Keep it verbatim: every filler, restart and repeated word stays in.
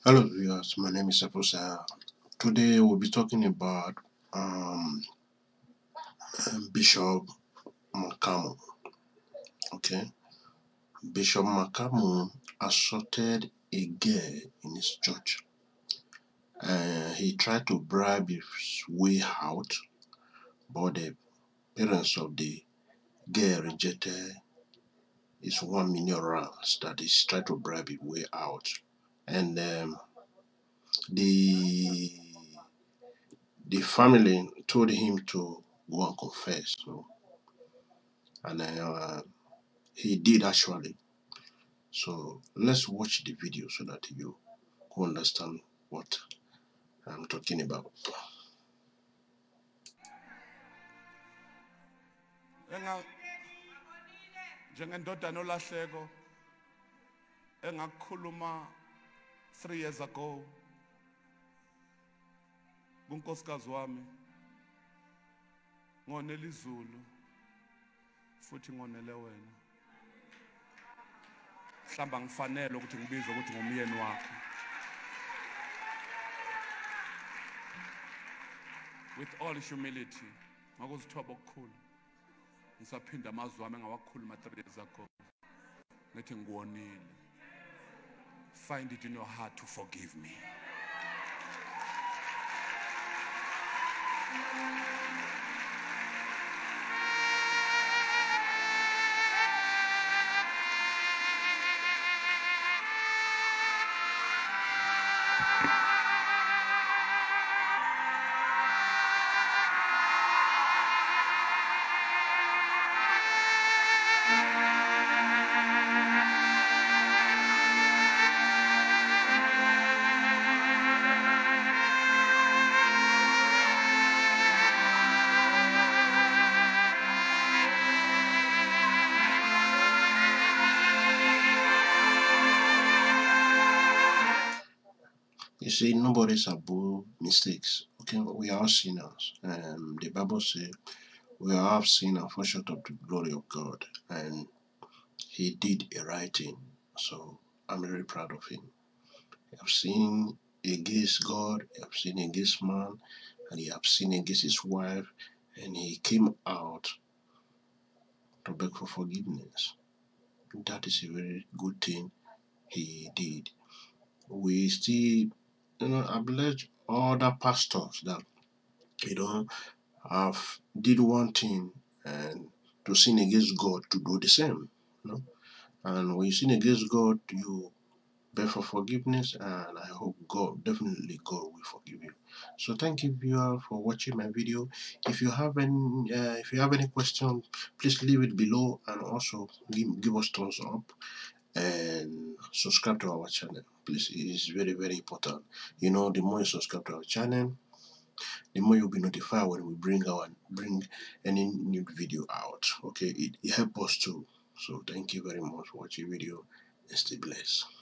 Hello viewers, my name is Eposa. Today we'll be talking about um, Bishop Makamu. Okay, Bishop Makamu assaulted a girl in his church. Uh, he tried to bribe his way out, but the parents of the girl rejected his one million rands that he tried to bribe his way out, and um, the the family told him to go and confess. So, and uh, he did actually. So let's watch the video so that you can understand what I'm talking about. Njengendoda olahleko engakukhuluma three years ago kunkosikazi wami ngonela izulu futhi ngonele wena mhlamba ngifanele ukuthi ngibizwe ukuthi ngumyeni wakhe. With all humility ngakuzithoba okukhulu ngisaphinda amazwi wami engawakhuluma three years ago ngithi ngikuwonile. Find it in your heart to forgive me. You see, nobody's above mistakes. Okay, we are all sinners. And the Bible says we are all sinners and fall short of the glory of God. And he did a right thing. So I'm very proud of him. I've sinned against God, I've sinned against man, and he have sinned against his wife, and he came out to beg for forgiveness. That is a very good thing he did. We still, you know, I believe other pastors that, you know, have did one thing and to sin against God to do the same, you know. And when you sin against God, you beg for forgiveness, and I hope God, definitely God will forgive you. So thank you viewer for watching my video. If you have any uh, if you have any question, please leave it below, and also give, give us thumbs up and subscribe to our channel, please. It is very very important. You know, the more you subscribe to our channel, the more you'll be notified when we bring our bring any new video out. Okay, it, it helps us too. So thank you very much for watching the video, and stay blessed.